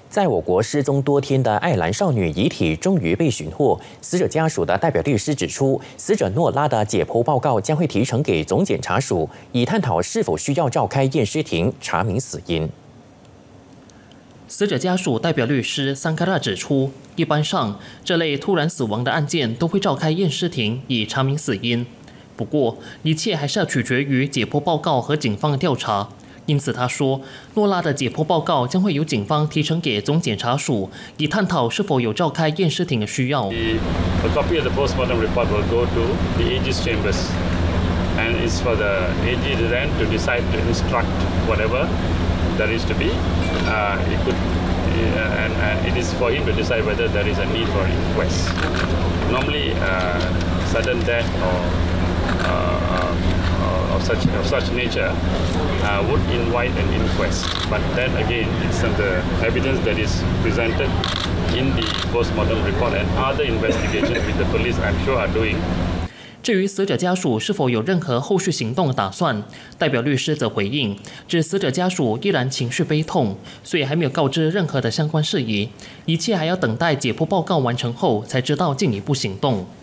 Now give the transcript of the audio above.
在我国失踪多天的爱尔兰少女遗体终于被寻获，死者家属的代表律师指出，死者诺拉的解剖报告将会提呈给总检察署，以探讨是否需要召开验尸庭查明死因。 死者家属代表律师桑卡拉指出，一般上这类突然死亡的案件都会召开验尸庭以查明死因，不过一切还是要取决于解剖报告和警方的调查。因此，他说，诺拉的解剖报告将会由警方提呈给总检察署，以探讨是否有召开验尸庭的需要。 A copy of the postmortem report will go to the AG's chambers, and it's for the AG then to decide to instruct whatever there is to be. It could, and it is for him to decide whether there is a need for inquest. Normally, sudden death of such nature would invite an inquest, but then again, it's the evidence that is presented in the postmortem report and other investigations which the police, I'm sure, are doing. 至于死者家属是否有任何后续行动的打算，代表律师则回应，指死者家属依然情绪悲痛，所以还没有告知任何的相关事宜，一切还要等待解剖报告完成后才知道进一步行动。